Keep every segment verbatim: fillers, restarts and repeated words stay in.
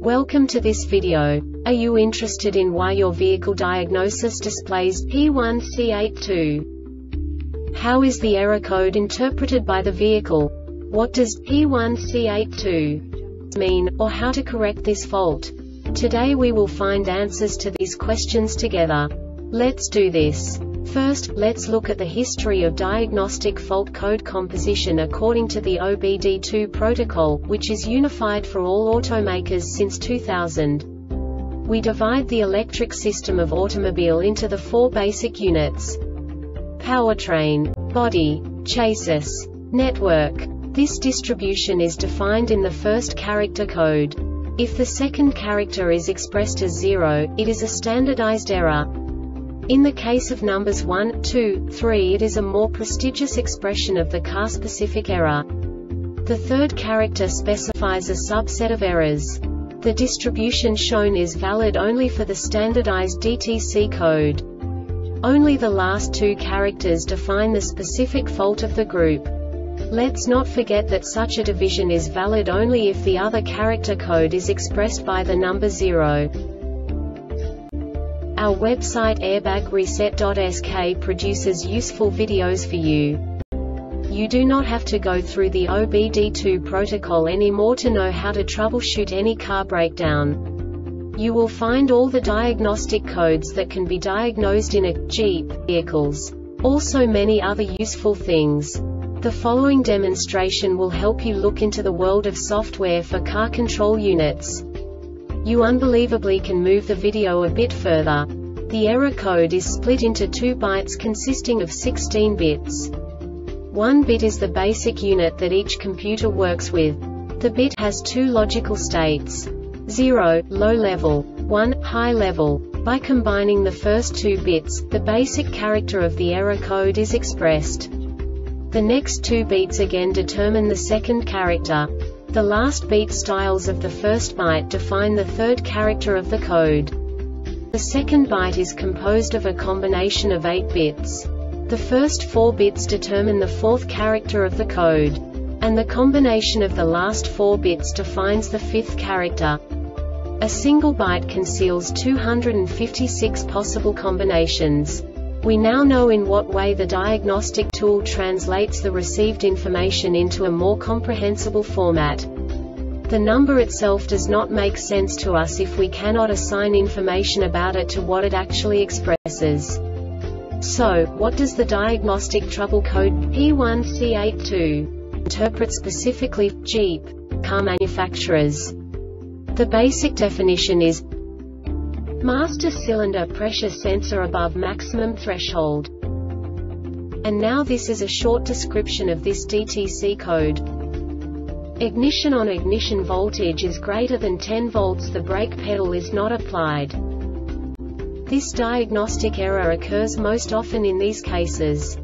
Welcome to this video. Are you interested in why your vehicle diagnosis displays P one C eight two? How is the error code interpreted by the vehicle? What does P one C eight two mean, or how to correct this fault? Today we will find answers to these questions together. Let's do this. First, let's look at the history of diagnostic fault code composition according to the O B D two protocol, which is unified for all automakers since two thousand. We divide the electric system of automobile into the four basic units: powertrain, body, chassis, network. This distribution is defined in the first character code. If the second character is expressed as zero, it is a standardized error. In the case of numbers one, two, three, it is a more prestigious expression of the car-specific error. The third character specifies a subset of errors. The distribution shown is valid only for the standardized D T C code. Only the last two characters define the specific fault of the group. Let's not forget that such a division is valid only if the other character code is expressed by the number zero. Our website airbag reset dot S K produces useful videos for you. You do not have to go through the O B D two protocol anymore to know how to troubleshoot any car breakdown. You will find all the diagnostic codes that can be diagnosed in a Jeep vehicles. Also many other useful things. The following demonstration will help you look into the world of software for car control units. You unbelievably can move the video a bit further. The error code is split into two bytes consisting of sixteen bits. One bit is the basic unit that each computer works with. The bit has two logical states: zero, low level, one, high level. By combining the first two bits, the basic character of the error code is expressed. The next two beats again determine the second character. The last beat styles of the first byte define the third character of the code. The second byte is composed of a combination of eight bits. The first four bits determine the fourth character of the code. And the combination of the last four bits defines the fifth character. A single byte conceals two hundred fifty-six possible combinations. We now know in what way the diagnostic tool translates the received information into a more comprehensible format. The number itself does not make sense to us if we cannot assign information about it to what it actually expresses. So, what does the diagnostic trouble code P one C eight two interpret specifically for Jeep car manufacturers? The basic definition is master cylinder pressure sensor above maximum threshold. And now this is a short description of this D T C code. Ignition on ignition voltage is greater than ten volts. The brake pedal is not applied. This diagnostic error occurs most often in these cases: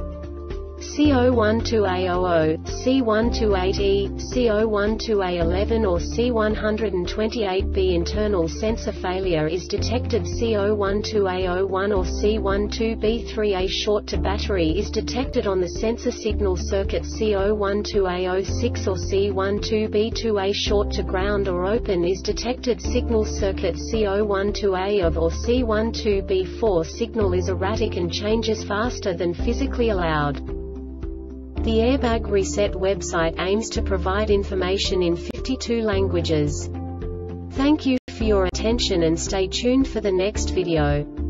C zero one two A zero zero, C one two eight E, C zero one two A eleven or C one twenty-eight B. Internal sensor failure is detected. C zero one two A zero one or C one two B three. A short to battery is detected on the sensor signal circuit. C zero one two A zero six or C one two B two. A short to ground or open is detected. Signal circuit C zero one two A of or C one two B four. Signal is erratic and changes faster than physically allowed. The Airbag Reset website aims to provide information in fifty-two languages. Thank you for your attention and stay tuned for the next video.